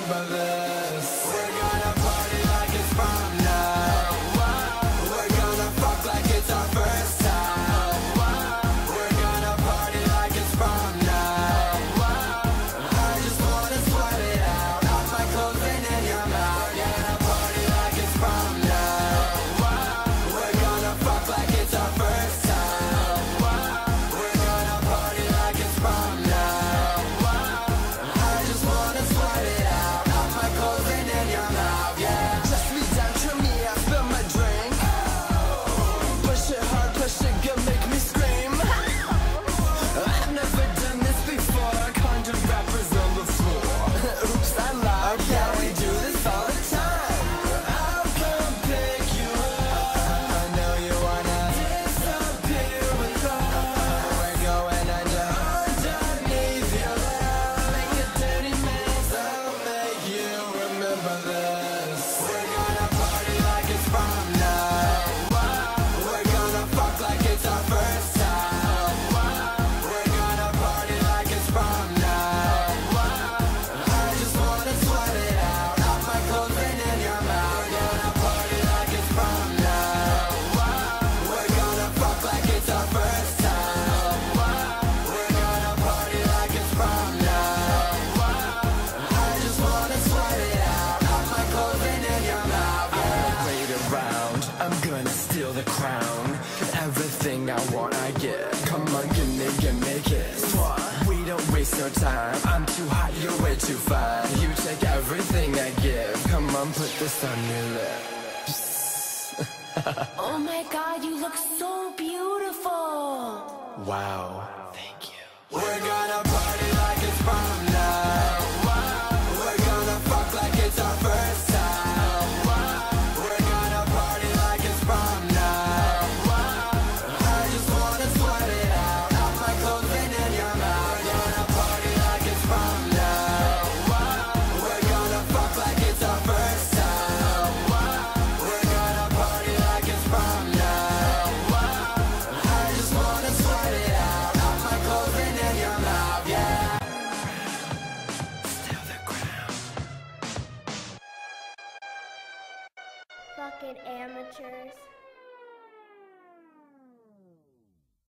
remember this. We're gonna party like it's prom night. We're gonna fuck like it's our first time. We're gonna party like it's prom night. I just wanna sweat it out. Off my clothes and in your mouth. We're gonna party like it's prom night. We're gonna fuck like it's our first time. We're gonna party like it's prom night. I just wanna sweat it out. Off my clothes and in your mouth, yeah. Just me down, turn me, I spill my drink. Push it hard, push it good, make me scream. I've never done this before. Conjured rappers on the floor. Oops, I lied. Yeah, we do this all the time. I'll come pick you up. I know you wanna disappear with love. We're going underneath your love. Make a dirty mess. I'll make you remember this. We're gonna party like it's prom night. We're gonna fuck like it's our first time. We're gonna party like it's prom night. I just wanna sweat it out. Off my clothes and in your mouth. We're gonna party like it's prom night. We're gonna fuck like it's our first time. We're gonna party like it's prom night. I just wanna sweat it out. Off my clothes and in your mouth. I won't wait around. I'm gonna steal the crown. Everything I want, I get. Come on, give me a kiss. We don't waste no time. I'm too hot, you're way too fine. You take everything I give. Come on, put this on your lips. Oh my God, you look so beautiful. Wow. Thank you. We're gonna party like it's prom